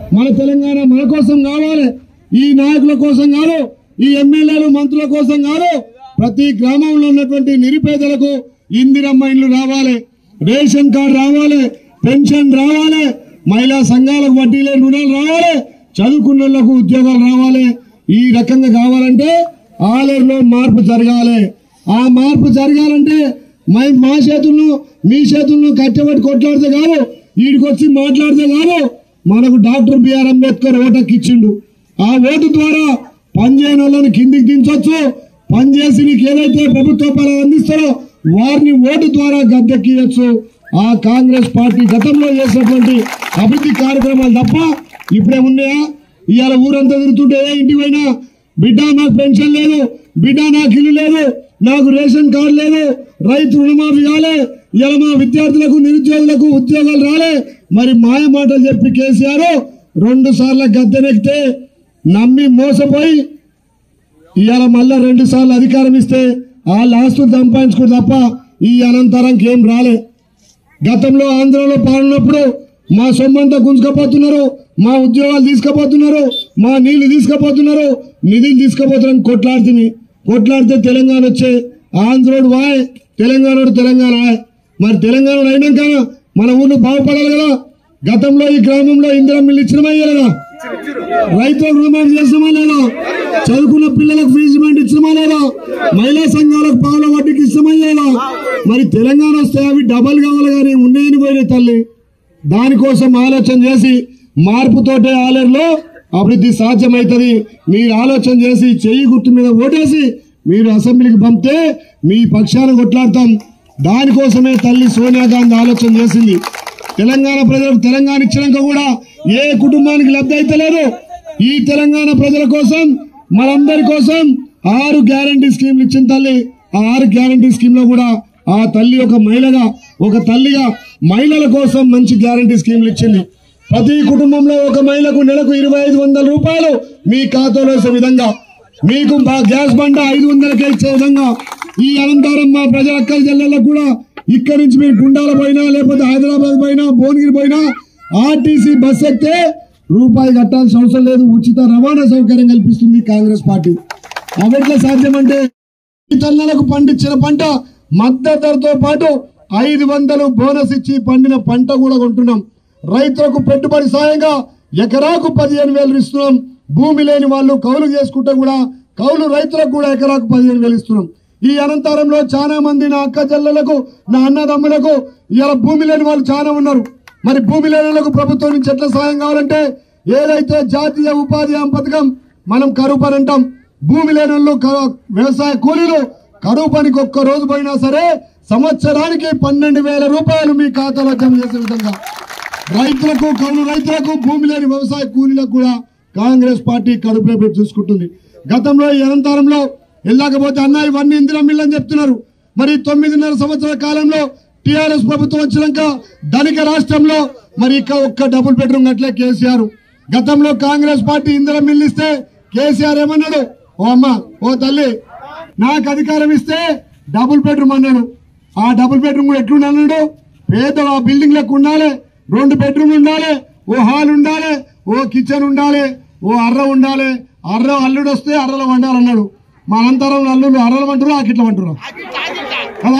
మన తెలంగాణ మన కోసం కావాలి, ఈ నాయకుల కోసం కాదు, ఈ ఎమ్మెల్యేలు మంత్రుల కోసం కాదు, ప్రతి గ్రామంలో ఉన్నటువంటి నిరుపేదలకు ఇందిరమ్మ ఇల్లు రావాలి, రేషన్ కార్డు రావాలి, పెన్షన్ రావాలి, మహిళా సంఘాలకు వడ్డీ లేని రుణాలు రావాలి, చదువుకున్న వాళ్ళకు ఉద్యోగాలు రావాలి. ఈ రకంగా కావాలంటే ఆలయంలో మార్పు జరగాలి. ఆ మార్పు జరగాలంటే మా చేతులను మీ చేతులను కట్టబెట్టి కొట్లాడితే కాదు, వీడికొచ్చి మాట్లాడితే కాదు. మనకు డాక్టర్ బిఆర్ అంబేద్కర్ ఓటుకి ఇచ్చిండు. ఆ ఓటు ద్వారా పనిచేయని వాళ్ళని కిందికి దించొచ్చు, పనిచేసి నీకు ఏదైతే ప్రభుత్వ పనులు అందిస్తారో వారిని ఓటు ద్వారా గద్దెక్కియచ్చు. ఆ కాంగ్రెస్ పార్టీ గతంలో చేసినటువంటి అభివృద్ధి కార్యక్రమాలు తప్ప ఇప్పుడే ఉన్నాయా? ఇవాళ ఊరంతా తిరుగుతుంటే ఇంటికి పోయినా బిడ్డ నాకు పెన్షన్ లేదు, బిడ్డ నాకు ఇల్లు లేదు, నాకు రేషన్ కార్డు లేదు, రైతు రుణమాఫీ కాలే, ఇలా మా విద్యార్థులకు నిరుద్యోగులకు ఉద్యోగాలు రాలే. మరి మాయ మాటలు చెప్పి కేసీఆర్ 2 సార్లు గద్దెనెక్కితే నమ్మి మోసపోయి ఇవాళ మళ్ళా 2 సార్లు అధికారం ఇస్తే వాళ్ళ ఆస్తులు సంపాదించుకుంటే తప్ప ఈ అనంతరంకి ఏం రాలే. గతంలో ఆంధ్రలో పాలనప్పుడు మా సొమ్మంతా గుంజుకపోతున్నారు, మా ఉద్యోగాలు తీసుకుపోతున్నారు, మా నీళ్లు తీసుకుపోతున్నారు, నిధులు తీసుకుపోతున్నారని కొట్లాడితే తెలంగాణ వచ్చే ఆంధ్రోడు వాయ్, తెలంగాణోడు తెలంగాణ వాయ్. మరి తెలంగాణ అయినాక మన ఊర్లు బాగుపడాలి కదా. గతంలో ఈ గ్రామంలో ఇందిరమ్మ ఇల్లు ఇచ్చినమా లేదా? రైతులకు రుణమాఫీ చేసినమా లేదా? చదువుకున్న పిల్లలకు ఫీజు మెంట్ ఇచ్చినమా లేదా? మహిళా సంఘాలకు పావుల వడ్డీకి ఇచ్చినమా లేదా? మరి తెలంగాణ వస్తే అవి డబల్ కావాలి కానీ ఉన్నాయని పోయిన తల్లి. దానికోసం ఆలోచన చేసి మార్పుతోటే ఆలయంలో అభివృద్ధి సాధ్యమవుతుంది. మీరు ఆలోచన చేసి చెయ్యి గుర్తు మీద ఓటేసి మీరు అసెంబ్లీకి పంపితే మీ పక్షాన కొట్లాడతాం. దానికోసమే తల్లి సోనియా గాంధీ ఆలోచన చేసింది. తెలంగాణ ప్రజలకు తెలంగాణ ఇచ్చినాక కూడా ఏ కుటుంబానికి లబ్ధి అయితే లేదు. ఈ తెలంగాణ ప్రజల కోసం మనందరి కోసం 6 గ్యారంటీ స్కీమ్లు ఇచ్చిన తల్లి. ఆ 6 గ్యారంటీ స్కీమ్ లో కూడా ఆ తల్లి ఒక మహిళగా ఒక తల్లిగా మహిళల కోసం మంచి గ్యారంటీ స్కీమ్లు ఇచ్చింది. ప్రతి కుటుంబంలో ఒక మహిళకు నెలకు 2500 రూపాయలు మీ ఖాతాలో వేసే విధంగా, మీకు గ్యాస్ బండ 500కే ఇచ్చే విధంగా ఈ అనంతరం మా ప్రజల అక్కల జిల్లాలకు కూడా ఇక్కడి నుంచి మీరు గుండాల పోయినా లేకపోతే హైదరాబాద్ పోయినా భువనగిరి పోయినా ఆర్టీసీ బస్ ఎక్కితే రూపాయి కట్టాల్సిన అవసరం లేదు. ఉచిత రవాణా సౌకర్యం కల్పిస్తుంది కాంగ్రెస్ పార్టీ. అవెట్లా సాధ్యమంటే రైతన్నలకు పండించిన పంట మద్దతు ధరతో పాటు 500 బోనస్ ఇచ్చి పండిన పంట కూడా కొంటున్నాం. రైతులకు పెట్టుబడి సాయంగా ఎకరాకు 15,000 ఇస్తున్నాం. భూమి లేని వాళ్ళు కౌలు చేసుకుంటే కూడా కౌలు రైతులకు కూడా ఎకరాకు 15,000 ఇస్తున్నాం. ఈ అనంతరంలో చాలా మంది నా అక్క చెల్లెలకు నా అన్నదమ్ములకు ఇలా భూమి లేని వాళ్ళు చాలా ఉన్నారు. మరి భూమి లేని వాళ్ళకు ప్రభుత్వం నుంచి ఎట్లా సాయం కావాలంటే ఏదైతే జాతీయ ఉపాధి హామీ పథకం మనం కరువు పని అంటాం. భూమి లేని వాళ్ళు వ్యవసాయ కూలీలు కరువు పనికి ఒక్క రోజు పోయినా సరే సంవత్సరానికి 12,000 రూపాయలు మీ ఖాతాలో జమ చేసే విధంగా రైతులకు కౌలు రైతులకు భూమి లేని వ్యవసాయ కూలీలకు కూడా కాంగ్రెస్ పార్టీ కడుపులో పెట్టి చూసుకుంటుంది. గతంలో ఈ అనంతరంలో వెళ్ళకపోతే అన్న ఇవన్నీ ఇందిరమ్మ ఇల్లు అని చెప్తున్నారు. మరి 9.5 సంవత్సరాల కాలంలో టీఆర్ఎస్ ప్రభుత్వం వచ్చినాక ధనిక రాష్ట్రంలో మరి ఒక్క డబుల్ బెడ్రూమ్ కట్టలే కేసీఆర్. గతంలో కాంగ్రెస్ పార్టీ ఇందిరమ్మ ఇల్లు ఇస్తే కేసీఆర్ ఏమన్నాడు? ఓ అమ్మ ఓ తల్లి నాకు అధికారం ఇస్తే డబుల్ బెడ్రూమ్ అన్నాడు. ఆ డబుల్ బెడ్రూమ్ కూడా ఎట్లుండన్నాడు? పేద ఆ బిల్డింగ్ లెక్క ఉండాలి, 2 బెడ్రూమ్ ఉండాలి, ఓ హాల్ ఉండాలి, ఓ కిచెన్ ఉండాలి, ఓ అర్ర ఉండాలి, అర్ర అల్లుడు వస్తే అర్రలో వండాలన్నాడు. మా అనంతరం అల్లుడు అర్రలు వంటారు ఆకిట్ల వంటారు కదా.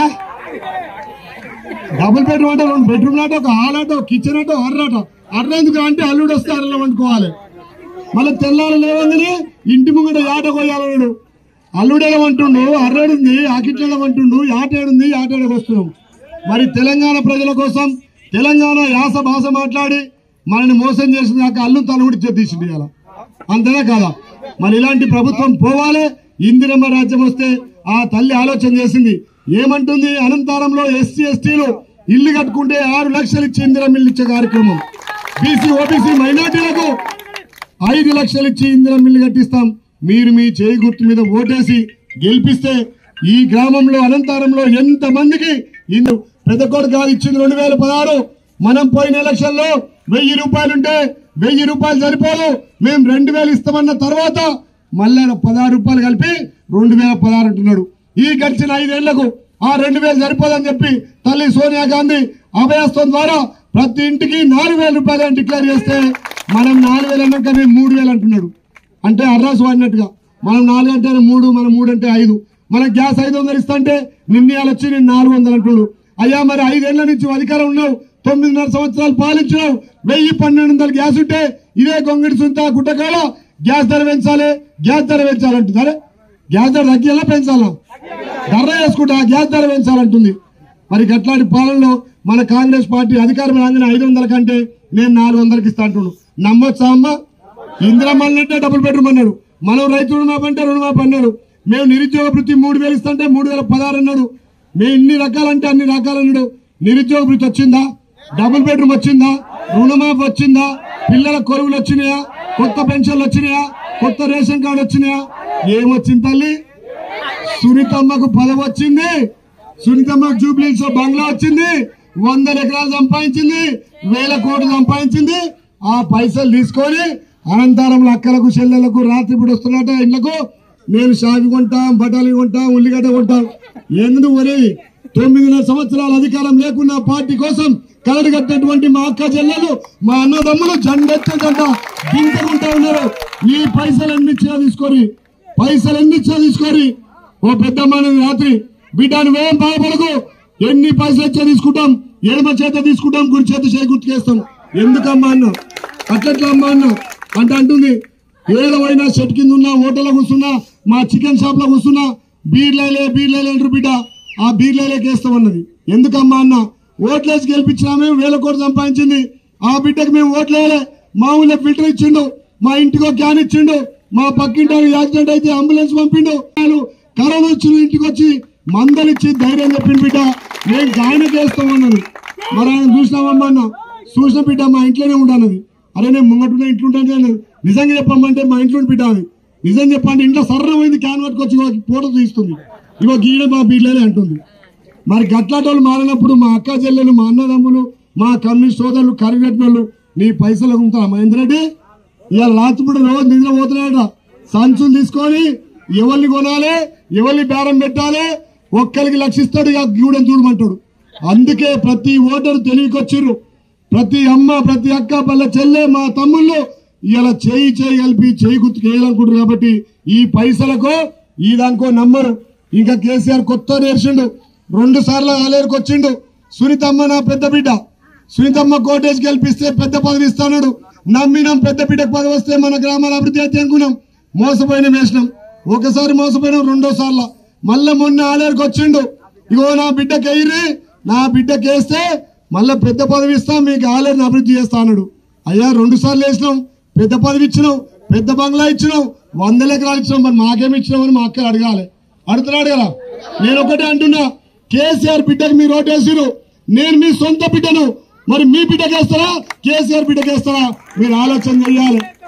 డబుల్ బెడ్రూమ్ అంటే 2 బెడ్రూమ్ ఆటో ఒక హాల్ ఆటో కిచెన్ ఆటో అర్రాటో. అర్ర ఎందుకు అంటే అల్లుడు వస్తే అర్రలో వండుకోవాలి. మళ్ళీ తెల్లారు లేవని ఇంటి ముంగట ఆట కోయాలన్నాడు. అల్లుడేలా అంటుండు, అర్రేడుంది ఆకిట్లలో అంటుండు, ఆటేడుంది ఆటేడకు వస్తున్నాం. మరి తెలంగాణ ప్రజల కోసం తెలంగాణ యాస భాష మాట్లాడి మనల్ని మోసం చేసిన దాకా అల్లు తను కూడా తీసింది అలా అంతేనా కాదా? మరి ఇలాంటి ప్రభుత్వం పోవాలి. ఇందిరమ్మ రాజ్యం వస్తే ఆ తల్లి ఆలోచన చేసింది. ఏమంటుంది? అనంతరంలో ఎస్సీ ఎస్టీలు ఇల్లు కట్టుకుంటే 6 లక్షలు ఇచ్చి ఇందిరమ్మ ఇల్లు ఇచ్చే కార్యక్రమం. బీసీ ఓబీసీ మైనార్టీలకు 5 లక్షలు ఇచ్చి ఇందిరమ్మ ఇల్లు కట్టిస్తాం. మీరు మీ చేయి గుర్తు మీద ఓటేసి గెలిపిస్తే ఈ గ్రామంలో అనంతరంలో ఎంత మందికి ఇల్లు పెద్ద కొడుకు కాదు ఇచ్చింది 2016. మనం పోయిన ఎలక్షన్ లో 1000 రూపాయలుంటే 1000 రూపాయలు సరిపోదు, మేము 2000 ఇస్తామన్న తర్వాత మళ్ళీ 16 రూపాయలు కలిపి 2016 అంటున్నాడు. ఈ గడిచిన 5 ఏళ్లకు ఆ 2000 సరిపోదని చెప్పి తల్లి సోనియా గాంధీ అభయస్థం ద్వారా ప్రతి ఇంటికి 4000 రూపాయలు డిక్లేర్ చేస్తే మనం 4000 అన్నాక నేను 3000 అంటున్నాడు. అంటే అర్రాసు వాడినట్టుగా. మనం 4 అంటే 3, మనం 3 అంటే 5. మన గ్యాస్ 500 ఇస్తా అంటే నిన్నయాలు వచ్చి నేను 400 అంటున్నాడు. అయ్యా మరి 5 ఏళ్ల నుంచి అధికారం ఉన్నావు, 9.5 సంవత్సరాలు పాలించినావు, 1000-1200 గ్యాస్ ఉంటే ఇదే గొంగిడి సుంత గుట్టకాల గ్యాస్ ధర పెంచాలి, గ్యాస్ ధర పెంచాలంటుంది. అరే గ్యాస్ ధర తగ్గిలా పెంచాలా? ధర వేసుకుంటా గ్యాస్ ధర పెంచాలంటుంది. మరి గట్లాంటి పాలనలో మన కాంగ్రెస్ పార్టీ అధికారం రాగానే 500 కంటే నేను 400కి ఇస్తా అంటున్నాడు. నమ్మొచ్చా అమ్మ? ఇందిరమ్మలంటే డబుల్ బెడ్రూమ్ అన్నాడు, మనం రైతు రుణమాఫీ అంటే రుణమాఫీ అన్నాడు, మేము నిరుద్యోగ వృత్తి 3000 ఇస్తుంటే 3016 అన్నాడు, మేము ఇన్ని రకాలంటే అన్ని రకాలు అన్నాడు. నిరుద్యోగ వృత్తి వచ్చిందా? డబుల్ బెడ్రూమ్ వచ్చిందా? రుణమాఫీ వచ్చిందా? పిల్లల కొలువులు వచ్చినాయా? కొత్త పెన్షన్లు వచ్చినాయా? కొత్త రేషన్ కార్డు వచ్చినాయా? ఏమొచ్చింది తల్లి? సునీతమ్మకు పదవి వచ్చింది, సునీతమ్మకు జూబ్లీస్ బంగ్లా వచ్చింది, 100 ఎకరాలు సంపాదించింది, 1000 కోట్లు సంపాదించింది. ఆ పైసలు తీసుకొని అనంతరంలో అక్కలకు చెల్లెలకు రాత్రిపూట వస్తున్నట్ట ఇళ్లకు నేను షావి కొంటాం, బఠానీ కొంటాం, ఉల్లిగడ్డ కొంటాం. ఎందుకు ఒరే 9.5 సంవత్సరాల అధికారం లేకున్నా పార్టీ కోసం కలడగట్టినటువంటి మా అక్క చెల్లెలు, మా అన్నదమ్ములు జెండెత్తంట దింపుకుంటా ఉన్నారు. ఈ పైసలు ఎన్నిచ్చినా తీసుకొని, పైసలు ఎన్నిచ్చినా తీసుకొని ఓ పెద్దమ్మ రాత్రి బిడ్డ నువ్వేం బాధపడకు, ఎన్ని పైసలు ఇచ్చా తీసుకుంటాం, ఎడమ చేత తీసుకుంటాం, కుడి చేత చేయి గుర్తుకేస్తాం. ఎందుకమ్మా అన్న? అట్లట్లా అమ్మా అన్న అంటే అంటుంది. ఏడవైనా షెట్ కింద ఉన్నా, హోటల్లో కూర్చున్నా, మా చికెన్ షాప్ లో కూర్చున్నా, బీర్లైలే అంటారు బిడ్డ, ఆ బీర్లైలేకి వేస్తామన్నది. ఎందుకమ్మా అన్న? ఓట్లేసి గెలిపించినా మేము 1000 కోట్లు సంపాదించింది, ఆ బిడ్డకి మేము ఓట్లేయలే, మా ఊళ్ళో ఫిల్టర్ ఇచ్చిండు, మా ఇంటికో క్యాన్ ఇచ్చిండు, మా పక్కింటి యాక్సిడెంట్ అయితే అంబులెన్స్ పంపిండు, కరోనా వచ్చిన ఇంటికి వచ్చి మందలిచ్చి ధైర్యం చెప్పిండు బిడ్డ మేము గాయనకేస్తామన్నది. మరి ఆయన చూసినామమ్మా అన్న? చూసిన బిడ్డ మా ఇంట్లోనే ఉంటానది. అరే నేను ముంగటున్న ఇంట్లో ఉంటాను అన్నది. నిజంగా చెప్పమంటే మా ఇంట్లో బిడ్డ అది. నిజం చెప్పండి ఇంట్లో సర్రమైంది క్యాన్ పట్టుకొచ్చి ఫోటో తీస్తుంది, ఇగో గీడ మా బీడ్లనే అంటుంది. మరి గట్లాటోళ్ళు మారినప్పుడు మా అక్క చెల్లెలు, మా అన్నదమ్ములు, మా కమ్యూనిస్ట్ సోదరులు కరిగట్టినోళ్ళు నీ పైసలు అమ్ముతారా మహేందర్ రెడ్డి? ఇవాళ రాత్రిపూట రోజు నిద్ర పోతున్నాడ, సంచులు తీసుకొని ఎవరిని కొనాలి, ఎవరిని బేరం పెట్టాలి, ఒక్కరికి లక్షిస్తాడు, ఇక గూడెం చూడమంటాడు. అందుకే ప్రతి ఓటరు తెలివికొచ్చిర్రు, ప్రతి అమ్మ, ప్రతి అక్క, పల్ల చెల్లె, మా తమ్ముళ్ళు ఇలా చేయి కలిపి చేయి గుర్తుకు వేయాలనుకుంటారు. కాబట్టి ఈ పైసలకు ఈ దానికో నమ్మరు. ఇంకా కేసీఆర్ కొత్త నేర్చిండు, 2 సార్లు ఆలేరుకు వచ్చిండు. సునీతమ్మ నా పెద్ద బిడ్డ, సునీతమ్మ కోటేజ్ గెలిపిస్తే పెద్ద పదవి ఇస్తాడు. నమ్మినాం, పెద్ద బిడ్డకు పదవి వస్తే మన గ్రామాల అభివృద్ధి అయితే అనుకున్నాం, మోసపోయిన వేసినాం. ఒకసారి మోసపోయినాం, 2వ సార్లు మళ్ళా మొన్న ఆలేరుకు వచ్చిండు. ఇగో నా బిడ్డకి ఎయిరి, నా బిడ్డకి వేస్తే మళ్ళా పెద్ద పదవి ఇస్తాం, మీకు ఆలేరుని అభివృద్ధి చేస్తా అన్నాడు. అయ్యా 2 సార్లు వేసినాం, పెద్ద పదవి ఇచ్చినావు, పెద్ద బంగ్లా ఇచ్చినావు, 100 ఎకరాలు ఇచ్చినావు, మరి మాకేమి ఇచ్చినావు అని మా అక్క అడగాలి. అడుగుతున్నాడు కదా. నేను ఒకటే అంటున్నా, కేసీఆర్ బిడ్డకు మీరు ఓటేసిరు, నేను మీ సొంత బిడ్డను, మరి మీ బిడ్డకేస్తారా కేసీఆర్ బిడ్డకేస్తారా? మీరు ఆలోచన చేయాలి.